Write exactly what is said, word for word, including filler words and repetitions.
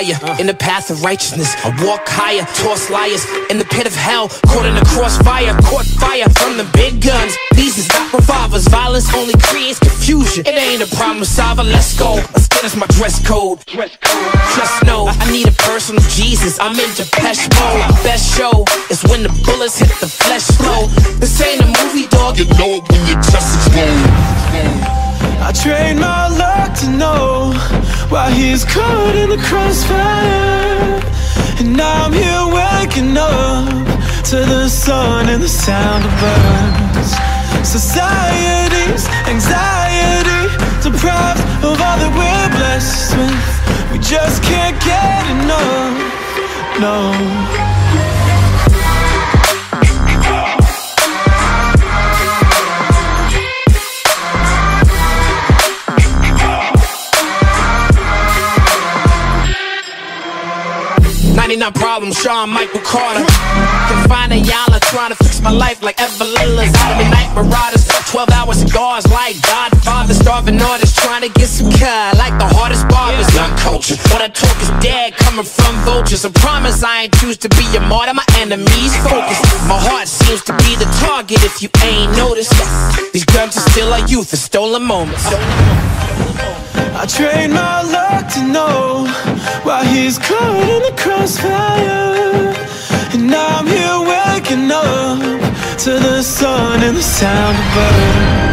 fire, in the path of righteousness. I walk higher, toss liars in the pit of hell. Caught in the crossfire, caught fire from the big guns. These is not revolvers, violence only creates confusion. It ain't a problem solver, let's go. Let's get us my dress code. Just know, I need a personal Jesus, I'm in Depeche mode. Best show is when the bullets hit the flesh slow. This ain't a movie, dog, you know it when you just explode. I trained my luck to know why he's caught in the crossfire. And now I'm here waking up to the sun and the sound of birds. Society's anxiety, deprived of all that we're blessed with. We just can't get enough, no. ninety-nine problems, Sean Michael Carter. Can find a Yala trying to fix my life like Evelilla's out of the night marauders. twelve hour cigars like Godfather. Starving artists trying to get some car like the hardest barbers. Young culture, all that talk is dead coming from vultures. I promise I ain't choose to be a martyr, my enemies focus. My heart seems to be the target if you ain't noticed. These guns are still our youth, a stolen moments. I trained my luck to know why he's caught in the crossfire. And now I'm here waking up to the sun and the sound of birds.